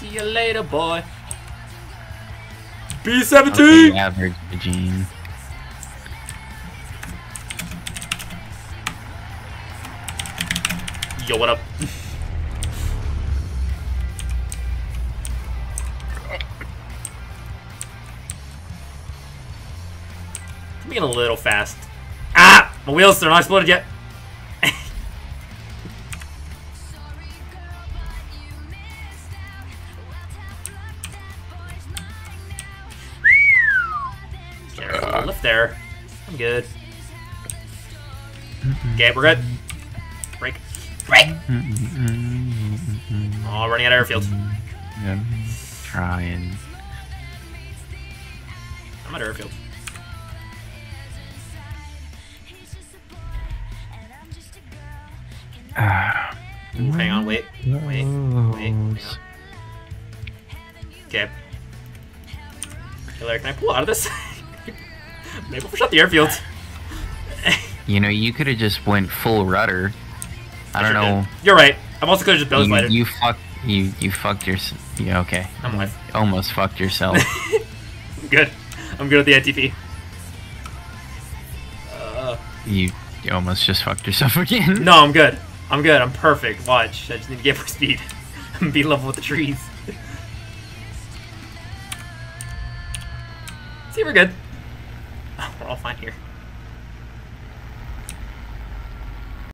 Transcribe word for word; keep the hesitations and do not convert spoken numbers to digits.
See you later, boy. B seventeen! Okay, average Eugene. Yo, what up? I'm being a little fast. Ah! My wheels, they're not exploded yet. Get a little lift there. I'm good. Okay, we're good. Break. Break! Oh, running out of airfield. Yeah, trying. I'm at airfield. Uh, Ooh, hang on, wait. Wait. Wait. Hang on. Okay. Hey, Larry, can I pull out of this? Maybe we'll push out the airfield. You know, you could have just went full rudder. I don't sure know. did. You're right. I'm also could have just belly You, slided. you fucked. You you fucked your. Yeah, okay. I'm alive. Almost fucked yourself. I'm good. I'm good at the I T P. Uh, you, you almost just fucked yourself again. no, I'm good. I'm good. I'm perfect. Watch. I just need to get more speed. I'm be level with the trees. See, we're good. We're all fine here.